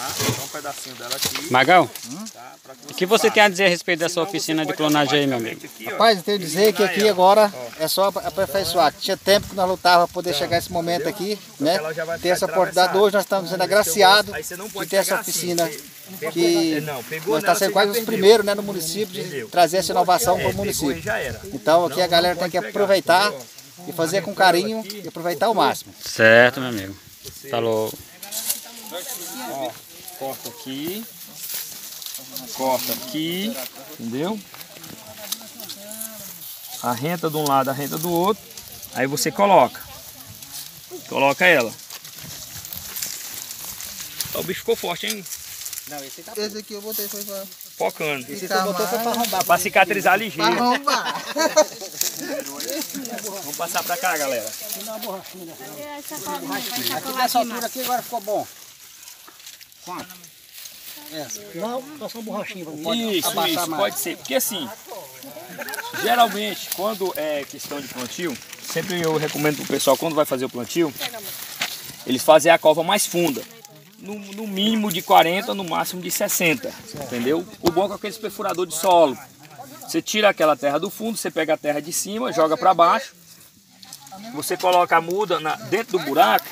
Tá? Então um pedacinho dela aqui. Magal, Tá? o que você tem a dizer a respeito dessa oficina de clonagem aí, meu amigo? Rapaz, eu tenho que dizer que aqui agora é só aperfeiçoar. Tinha tempo que nós lutávamos para poder chegar esse momento aqui, né? Ter essa oportunidade. Hoje nós estamos sendo agraciados de ter essa oficina que nós estamos sendo quase os primeiros, né, no município de trazer essa inovação para o município. Então aqui a galera tem que aproveitar e fazer com carinho e aproveitar ao máximo. Certo, meu amigo. Falou. Ó, corta aqui, entendeu? Arrenta de um lado, arrenta do outro. Aí você coloca ela. Ó, o bicho ficou forte, hein? Não, esse aqui eu botei foi pra... Focando. Esse você botou foi pra arrombar. Pra cicatrizar ligeiro. Pra arrombar. Vamos passar pra cá, galera. Aqui dessa altura aqui agora ficou bom. Quanto? Essa. Não, passar uma borrachinha. Isso, pode ser. Porque assim, geralmente, quando é questão de plantio, sempre eu recomendo pro pessoal, quando vai fazer o plantio, eles fazem a cova mais funda. No mínimo de 40, no máximo de 60, entendeu? O bom é com aqueles perfuradores de solo. Você tira aquela terra do fundo, você pega a terra de cima, joga para baixo. Você coloca a muda dentro do buraco,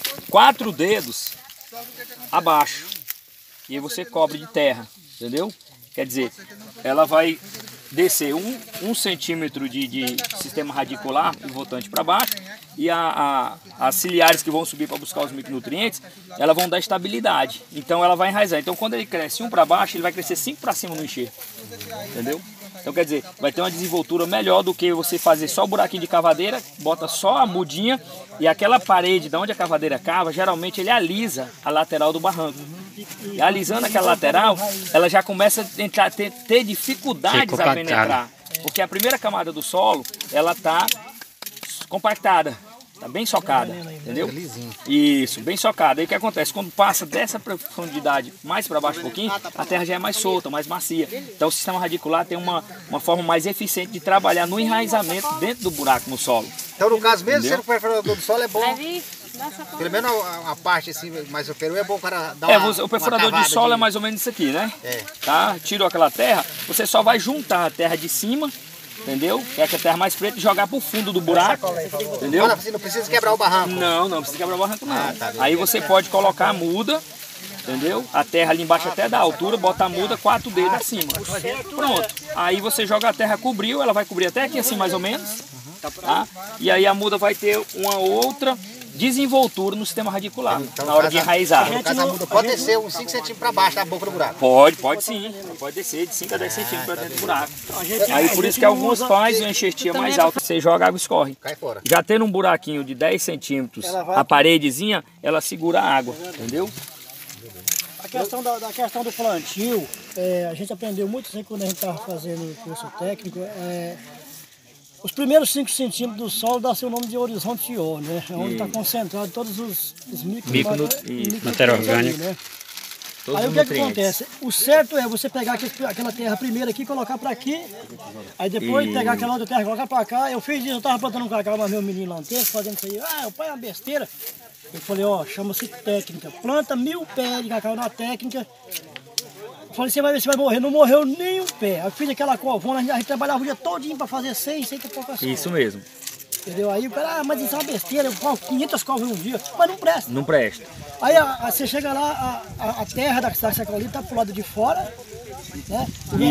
4 dedos abaixo. E aí você cobre de terra, entendeu? Quer dizer, ela vai descer 1 centímetro de sistema radicular pivotante para baixo. E as ciliares que vão subir para buscar os micronutrientes, elas vão dar estabilidade. Então ela vai enraizar. Então quando ele cresce 1 para baixo, ele vai crescer 5 para cima no enxerto. Entendeu? Então quer dizer, vai ter uma desenvoltura melhor do que você fazer só o buraquinho de cavadeira, bota só a mudinha e aquela parede de onde a cavadeira cava, geralmente ele alisa a lateral do barranco. E alisando aquela lateral, ela já começa a ter dificuldades a penetrar. Porque a primeira camada do solo, ela está compactada. Tá bem socada, entendeu? Isso, bem socada. Aí o que acontece? Quando passa dessa profundidade mais para baixo um pouquinho, a terra já é mais solta, mais macia. Então o sistema radicular tem uma forma mais eficiente de trabalhar no enraizamento dentro do buraco no solo. Então no caso, mesmo sendo perfurador do solo, é bom. Pelo menos a parte assim, mais superior, é bom o cara dar o perfurador de solo é mais ou menos isso aqui, né? Tá? Tirou aquela terra, você só vai juntar a terra de cima, entendeu? Que é a terra mais preta e jogar pro fundo do buraco, entendeu? Não precisa quebrar o barranco. Não precisa quebrar o barranco não. Aí você pode colocar a muda, entendeu? A terra ali embaixo até da altura, bota a muda 4 dedos acima. Pronto. Aí você joga a terra, cobriu, ela vai cobrir até aqui assim mais ou menos. Tá? E aí a muda vai ter uma outra desenvoltura no sistema radicular, então, na hora de enraizar. No caso, a muda pode descer uns 5 centímetros para baixo da boca do buraco. Pode sim. Pode descer de 5 a 10 centímetros para dentro do buraco. Aí por isso que alguns fazem uma enxertia mais alta. Você joga, a água escorre. Cai fora. Já tendo um buraquinho de 10 centímetros, a paredezinha, ela segura a água, entendeu? A questão da questão do plantio, a gente aprendeu muito assim quando a gente estava fazendo o curso técnico. Os primeiros 5 centímetros do solo dá seu nome de horizonte O, né? É onde está concentrado todos os matéria orgânica. Né? Aí o que acontece? O certo é você pegar aquela terra primeira aqui e colocar para aqui. Aí depois pegar aquela outra terra e colocar para cá. Eu fiz isso, eu estava plantando um cacau, mas meu menino lá no tempo, fazendo isso aí. O pai é uma besteira. Eu falei, chama-se técnica. Planta 1000 pés de cacau na técnica. Eu falei, você vai ver se vai morrer. Não morreu nem um pé. Eu fiz aquela covona, a gente trabalhava o dia todinho para fazer 100 e poucas. Isso mesmo. Entendeu? Aí o cara, mas isso é uma besteira, eu falo 500 covas em um dia. Mas não presta. Não presta. Aí você chega lá, a terra da sacolita tá pro lado de fora. Né?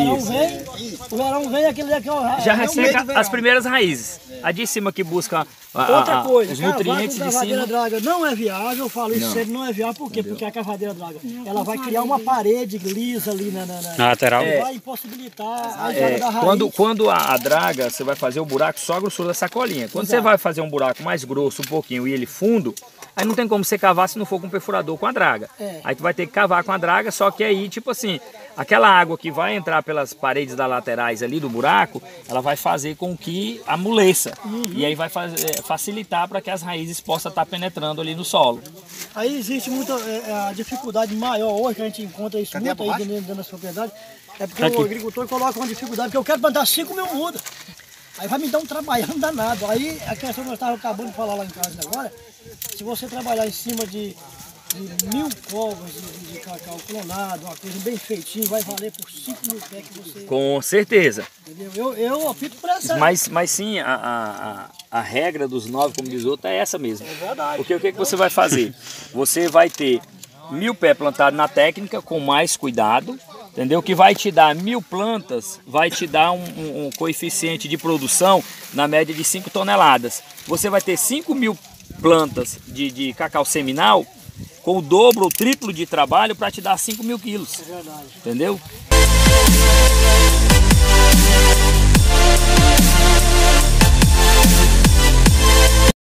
O verão vem aquele daqui, já resseca as primeiras raízes. A de cima que busca outra coisa, os nutrientes de cima. Draga não é viável, eu falo isso sempre, não é viável, por quê? Porque a cavadeira draga, ela vai criar uma parede lisa ali na lateral. Vai impossibilitar a entrada da raiz. Quando a draga, você vai fazer o buraco só a grossura da sacolinha. Quando você vai fazer um buraco mais grosso um pouquinho e ele fundo, aí não tem como você cavar se não for com perfurador com a draga. Aí tu vai ter que cavar com a draga, só que aí, tipo assim, aquela água que vai entrar pelas paredes das laterais ali do buraco, ela vai fazer com que amoleça. E aí vai facilitar para que as raízes possam estar penetrando ali no solo. Aí existe muita a dificuldade maior hoje, que a gente encontra isso muito aí dentro das propriedades, é porque o agricultor coloca uma dificuldade, porque eu quero plantar 5.000 mudas. Aí vai me dar um trabalhão danado. Aí a questão que nós estávamos acabando de falar lá em casa agora, se você trabalhar em cima de de 1000 covas de cacau clonado, uma coisa bem feitinha, vai valer por 5.000 pés que você... Com certeza. Entendeu? Eu opto por essa. Mas sim, a regra dos 9, como diz o outro, é essa mesmo. É verdade. Porque o que você vai fazer? Você vai ter 1000 pés plantados na técnica, com mais cuidado, entendeu? Que vai te dar 1000 plantas, vai te dar um coeficiente de produção na média de 5 toneladas. Você vai ter 5.000 plantas de cacau seminal, com o dobro ou triplo de trabalho para te dar 5.000 quilos. É verdade. Entendeu?